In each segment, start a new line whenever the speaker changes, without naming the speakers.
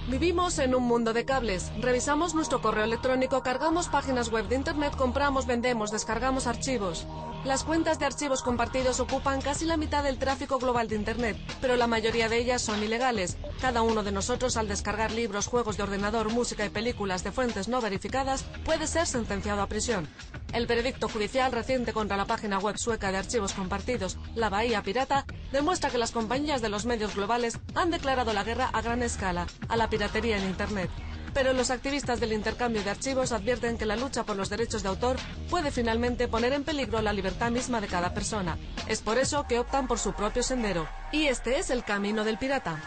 Vivimos en un mundo de cables. Revisamos nuestro correo electrónico, cargamos páginas web de Internet, compramos, vendemos, descargamos archivos. Las cuentas de archivos compartidos ocupan casi la mitad del tráfico global de Internet, pero la mayoría de ellas son ilegales. Cada uno de nosotros, al descargar libros, juegos de ordenador, música y películas de fuentes no verificadas, puede ser sentenciado a prisión. El veredicto judicial reciente contra la página web sueca de archivos compartidos, La Bahía Pirata, demuestra que las compañías de los medios globales han declarado la guerra a gran escala a la piratería en Internet. Pero los activistas del intercambio de archivos advierten que la lucha por los derechos de autor puede finalmente poner en peligro la libertad misma de cada persona. Es por eso que optan por su propio sendero. Y este es el camino del pirata.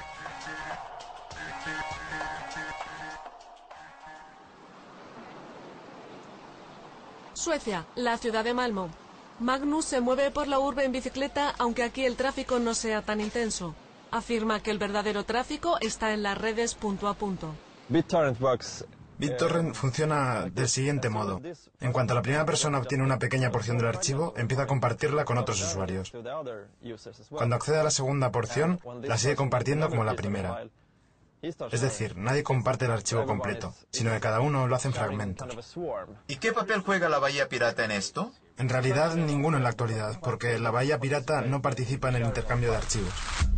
Suecia, la ciudad de Malmö. Magnus se mueve por la urbe en bicicleta, aunque aquí el tráfico no sea tan intenso. Afirma que el verdadero tráfico está en las redes punto a punto.
BitTorrent funciona del siguiente modo. En cuanto la primera persona obtiene una pequeña porción del archivo, empieza a compartirla con otros usuarios. Cuando accede a la segunda porción, la sigue compartiendo como la primera. Es decir, nadie comparte el archivo completo, sino que cada uno lo hace en fragmentos.
¿Y qué papel juega la Bahía Pirata en esto?
En realidad, ninguno en la actualidad, porque la Bahía Pirata no participa en el intercambio de archivos.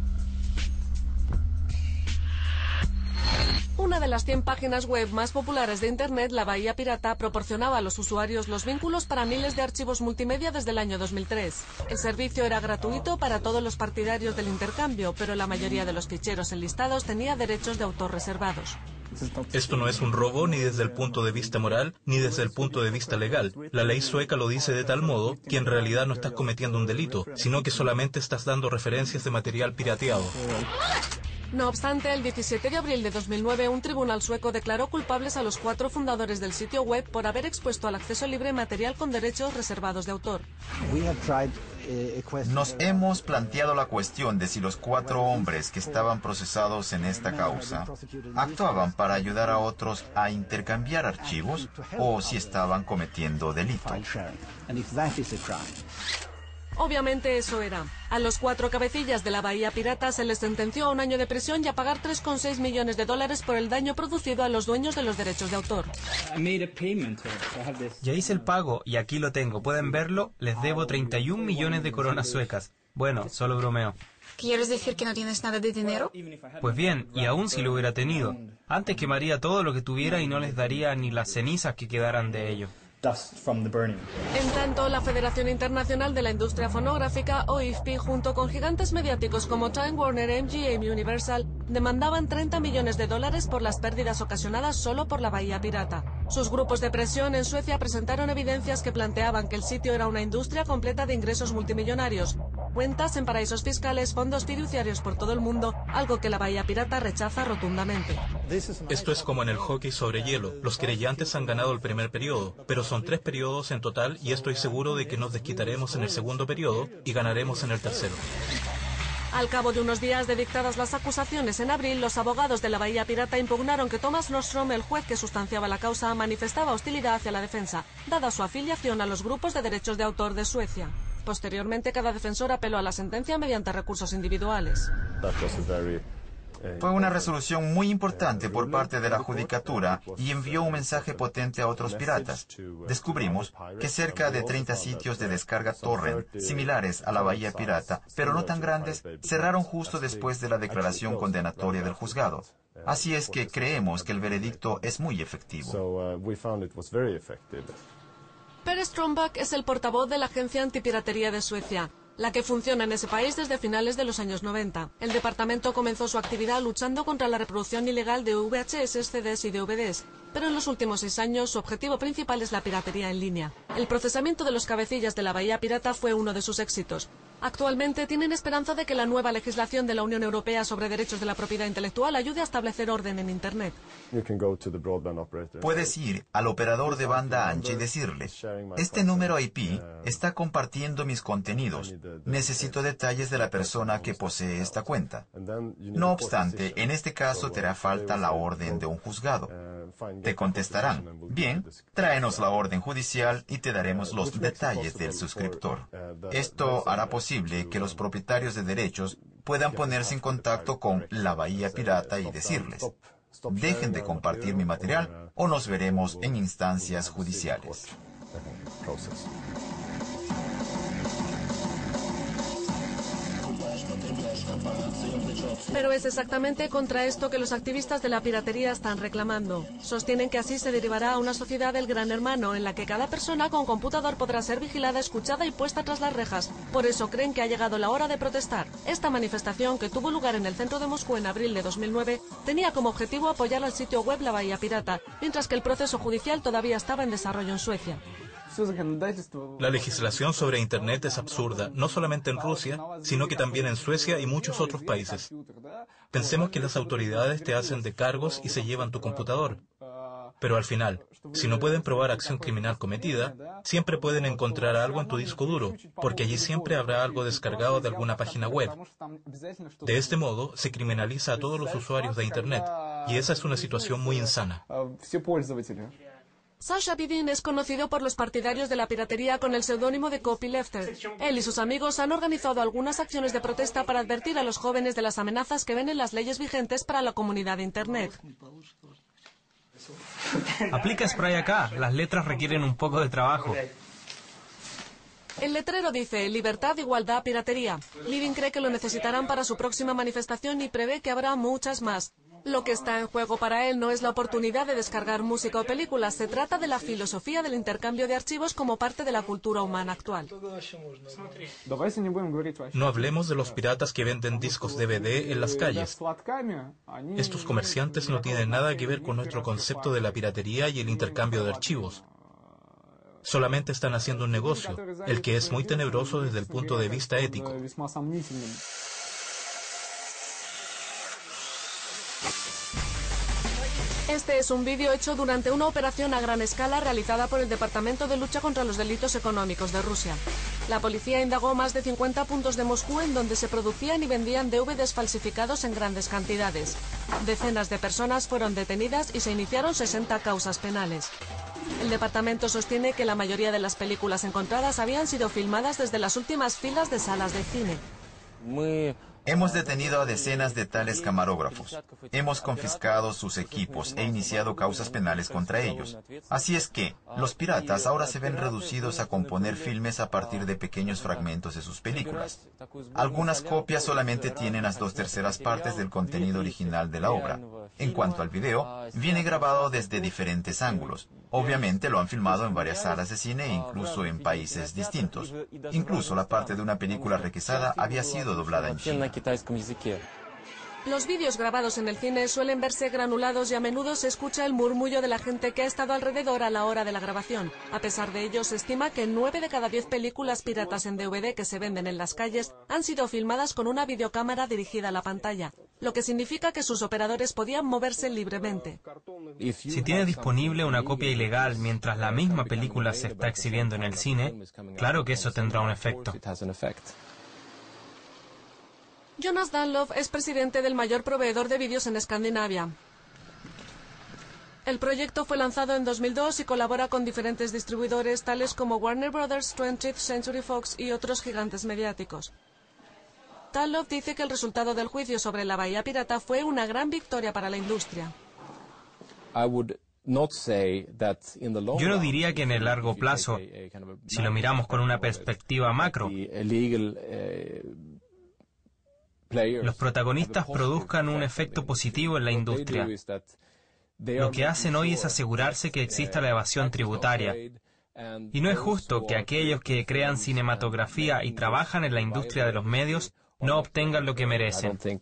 Una de las 100 páginas web más populares de Internet, La Bahía Pirata, proporcionaba a los usuarios los vínculos para miles de archivos multimedia desde el año 2003. El servicio era gratuito para todos los partidarios del intercambio, pero la mayoría de los ficheros enlistados tenía derechos de autor reservados.
Esto no es un robo ni desde el punto de vista moral ni desde el punto de vista legal. La ley sueca lo dice de tal modo que en realidad no estás cometiendo un delito, sino que solamente estás dando referencias de material pirateado.
No obstante, el 17 de abril de 2009, un tribunal sueco declaró culpables a los 4 fundadores del sitio web por haber expuesto al acceso libre material con derechos reservados de autor.
Nos hemos planteado la cuestión de si los 4 hombres que estaban procesados en esta causa actuaban para ayudar a otros a intercambiar archivos o si estaban cometiendo delito.
Obviamente eso era. A los 4 cabecillas de la Bahía Pirata se les sentenció a 1 año de prisión y a pagar $3,6 millones por el daño producido a los dueños de los derechos de autor.
Ya hice el pago y aquí lo tengo. Pueden verlo. Les debo 31 millones de coronas suecas. Bueno, solo bromeo.
¿Quieres decir que no tienes nada de dinero?
Pues bien, y aún si lo hubiera tenido, antes quemaría todo lo que tuviera y no les daría ni las cenizas que quedaran de ello.
En tanto, la Federación Internacional de la Industria Fonográfica, o IFPI, junto con gigantes mediáticos como Time Warner, MGM y Universal, demandaban $30 millones por las pérdidas ocasionadas solo por la Bahía Pirata. Sus grupos de presión en Suecia presentaron evidencias que planteaban que el sitio era una industria completa de ingresos multimillonarios, cuentas en paraísos fiscales, fondos fiduciarios por todo el mundo, algo que la Bahía Pirata rechaza rotundamente.
Esto es como en el hockey sobre hielo. Los querellantes han ganado el primer periodo, pero son 3 periodos en total y estoy seguro de que nos desquitaremos en el segundo periodo y ganaremos en el tercero.
Al cabo de unos días de dictadas las acusaciones en abril, los abogados de la Bahía Pirata impugnaron que Thomas Nordstrom, el juez que sustanciaba la causa, manifestaba hostilidad hacia la defensa, dada su afiliación a los grupos de derechos de autor de Suecia. Posteriormente, cada defensor apeló a la sentencia mediante recursos individuales.
Fue una resolución muy importante por parte de la judicatura y envió un mensaje potente a otros piratas. Descubrimos que cerca de 30 sitios de descarga torrent, similares a la Bahía Pirata, pero no tan grandes, cerraron justo después de la declaración condenatoria del juzgado. Así es que creemos que el veredicto es muy efectivo.
Per Strömback es el portavoz de la Agencia Antipiratería de Suecia, la que funciona en ese país desde finales de los años 90. El departamento comenzó su actividad luchando contra la reproducción ilegal de VHS, CDs y DVDs, pero en los últimos 6 años su objetivo principal es la piratería en línea. El procesamiento de los cabecillas de la Bahía Pirata fue uno de sus éxitos. Actualmente tienen esperanza de que la nueva legislación de la Unión Europea sobre derechos de la propiedad intelectual ayude a establecer orden en Internet.
Puedes ir al operador de banda ancha y decirle: este número IP está compartiendo mis contenidos. Necesito detalles de la persona que posee esta cuenta. No obstante, en este caso te hará falta la orden de un juzgado. Te contestarán: bien, tráenos la orden judicial y te daremos los detalles del suscriptor. Esto hará posible que los propietarios de derechos puedan ponerse en contacto con la Bahía Pirata y decirles: dejen de compartir mi material o nos veremos en instancias judiciales.
Pero es exactamente contra esto que los activistas de la piratería están reclamando. Sostienen que así se derivará a una sociedad del gran hermano, en la que cada persona con computador podrá ser vigilada, escuchada y puesta tras las rejas. Por eso creen que ha llegado la hora de protestar. Esta manifestación, que tuvo lugar en el centro de Moscú en abril de 2009, tenía como objetivo apoyar al sitio web La Bahía Pirata, mientras que el proceso judicial todavía estaba en desarrollo en Suecia.
La legislación sobre Internet es absurda, no solamente en Rusia, sino que también en Suecia y muchos otros países. Pensemos que las autoridades te hacen de cargos y se llevan tu computador. Pero al final, si no pueden probar acción criminal cometida, siempre pueden encontrar algo en tu disco duro, porque allí siempre habrá algo descargado de alguna página web. De este modo, se criminaliza a todos los usuarios de Internet, y esa es una situación muy insana.
Sasha Bidin es conocido por los partidarios de la piratería con el seudónimo de Copylefter. Él y sus amigos han organizado algunas acciones de protesta para advertir a los jóvenes de las amenazas que ven en las leyes vigentes para la comunidad de Internet.
Aplica spray acá, las letras requieren un poco de trabajo.
El letrero dice: libertad, igualdad, piratería. Bidin cree que lo necesitarán para su próxima manifestación y prevé que habrá muchas más. Lo que está en juego para él no es la oportunidad de descargar música o películas, se trata de la filosofía del intercambio de archivos como parte de la cultura humana actual.
No hablemos de los piratas que venden discos DVD en las calles. Estos comerciantes no tienen nada que ver con nuestro concepto de la piratería y el intercambio de archivos. Solamente están haciendo un negocio, el que es muy tenebroso desde el punto de vista ético.
Este es un vídeo hecho durante una operación a gran escala realizada por el Departamento de Lucha contra los Delitos Económicos de Rusia. La policía indagó más de 50 puntos de Moscú en donde se producían y vendían DVDs falsificados en grandes cantidades. Decenas de personas fueron detenidas y se iniciaron 60 causas penales. El departamento sostiene que la mayoría de las películas encontradas habían sido filmadas desde las últimas filas de salas de cine.
Hemos detenido a decenas de tales camarógrafos. Hemos confiscado sus equipos e iniciado causas penales contra ellos. Así es que, los piratas ahora se ven reducidos a componer filmes a partir de pequeños fragmentos de sus películas. Algunas copias solamente tienen las 2/3 partes del contenido original de la obra. En cuanto al video, viene grabado desde diferentes ángulos. Obviamente lo han filmado en varias salas de cine e incluso en países distintos. Incluso la parte de una película requisada había sido doblada en China.
Los vídeos grabados en el cine suelen verse granulados y a menudo se escucha el murmullo de la gente que ha estado alrededor a la hora de la grabación. A pesar de ello, se estima que 9 de cada 10 películas piratas en DVD que se venden en las calles han sido filmadas con una videocámara dirigida a la pantalla, lo que significa que sus operadores podían moverse libremente.
Si tiene disponible una copia ilegal mientras la misma película se está exhibiendo en el cine, claro que eso tendrá un efecto.
Jonas Dunlop es presidente del mayor proveedor de vídeos en Escandinavia. El proyecto fue lanzado en 2002 y colabora con diferentes distribuidores tales como Warner Brothers, 20th Century Fox y otros gigantes mediáticos. Dunlop dice que el resultado del juicio sobre la Bahía Pirata fue una gran victoria para la industria.
Yo no diría que en el largo plazo, si lo miramos con una perspectiva macro, los protagonistas produzcan un efecto positivo en la industria. Lo que hacen hoy es asegurarse que exista la evasión tributaria. Y no es justo que aquellos que crean cinematografía y trabajan en la industria de los medios no obtengan lo que merecen.
The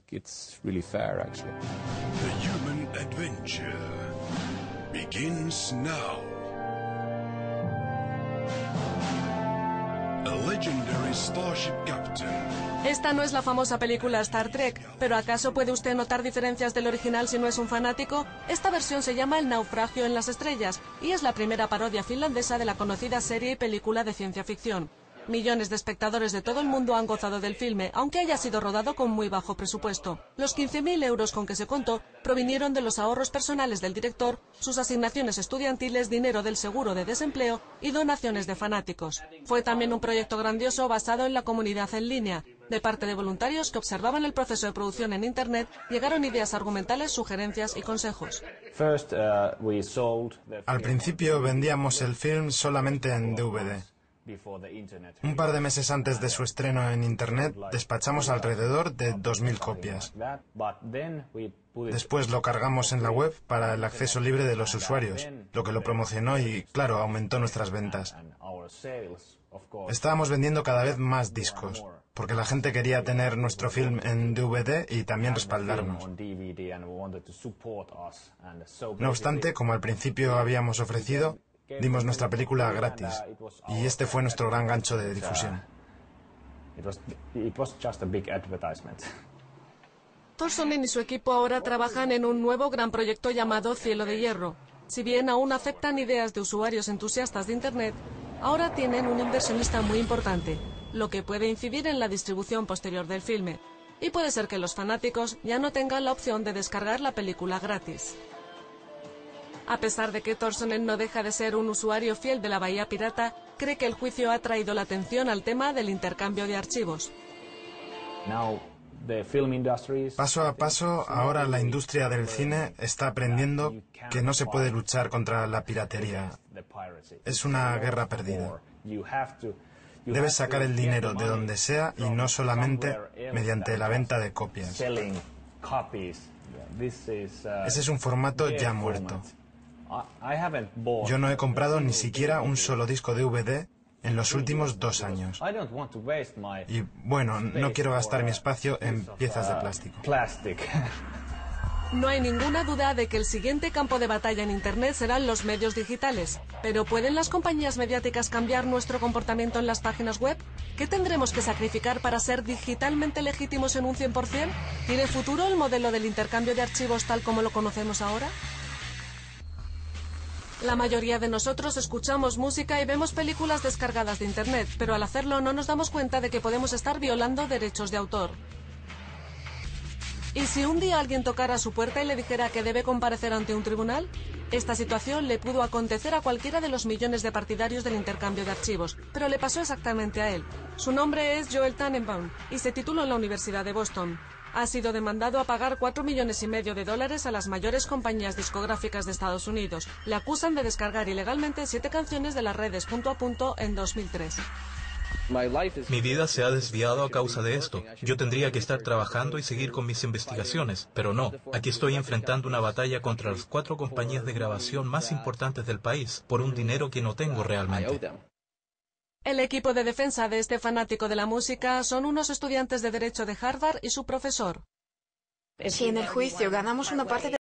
human adventure begins now. A legendary starship captain.
Esta no es la famosa película Star Trek, pero ¿acaso puede usted notar diferencias del original si no es un fanático? Esta versión se llama El naufragio en las estrellas y es la primera parodia finlandesa de la conocida serie y película de ciencia ficción. Millones de espectadores de todo el mundo han gozado del filme, aunque haya sido rodado con muy bajo presupuesto. Los 15.000 euros con que se contó provinieron de los ahorros personales del director, sus asignaciones estudiantiles, dinero del seguro de desempleo y donaciones de fanáticos. Fue también un proyecto grandioso basado en la comunidad en línea. De parte de voluntarios que observaban el proceso de producción en Internet, llegaron ideas argumentales, sugerencias y consejos.
Al principio vendíamos el film solamente en DVD. Un par de meses antes de su estreno en Internet, despachamos alrededor de 2.000 copias. Después lo cargamos en la web para el acceso libre de los usuarios, lo que lo promocionó y, claro, aumentó nuestras ventas. Estábamos vendiendo cada vez más discos, porque la gente quería tener nuestro film en DVD y también respaldarnos. No obstante, como al principio habíamos ofrecido, dimos nuestra película gratis, y este fue nuestro gran gancho de difusión.
Thorsonen y su equipo ahora trabajan en un nuevo gran proyecto llamado Cielo de Hierro. Si bien aún aceptan ideas de usuarios entusiastas de Internet, ahora tienen un inversionista muy importante, lo que puede incidir en la distribución posterior del filme. Y puede ser que los fanáticos ya no tengan la opción de descargar la película gratis. A pesar de que Thorsonen no deja de ser un usuario fiel de la Bahía Pirata, cree que el juicio ha traído la atención al tema del intercambio de archivos.
Paso a paso, ahora la industria del cine está aprendiendo que no se puede luchar contra la piratería. Es una guerra perdida. Debes sacar el dinero de donde sea y no solamente mediante la venta de copias. Ese es un formato ya muerto. Yo no he comprado ni siquiera un solo disco DVD en los últimos 2 años. Y bueno, no quiero gastar mi espacio en piezas de plástico.
No hay ninguna duda de que el siguiente campo de batalla en Internet serán los medios digitales. Pero ¿pueden las compañías mediáticas cambiar nuestro comportamiento en las páginas web? ¿Qué tendremos que sacrificar para ser digitalmente legítimos en un 100%? ¿Tiene futuro el modelo del intercambio de archivos tal como lo conocemos ahora? La mayoría de nosotros escuchamos música y vemos películas descargadas de Internet, pero al hacerlo no nos damos cuenta de que podemos estar violando derechos de autor. ¿Y si un día alguien tocara a su puerta y le dijera que debe comparecer ante un tribunal? Esta situación le pudo acontecer a cualquiera de los millones de partidarios del intercambio de archivos, pero le pasó exactamente a él. Su nombre es Joel Tannenbaum y se tituló en la Universidad de Boston. Ha sido demandado a pagar $4,5 millones a las mayores compañías discográficas de Estados Unidos. Le acusan de descargar ilegalmente 7 canciones de las redes Punto a Punto en 2003.
Mi vida se ha desviado a causa de esto. Yo tendría que estar trabajando y seguir con mis investigaciones, pero no. Aquí estoy enfrentando una batalla contra las 4 compañías de grabación más importantes del país, por un dinero que no tengo realmente.
El equipo de defensa de este fanático de la música son unos estudiantes de Derecho de Harvard y su profesor.
Si en el juicio ganamos una parte de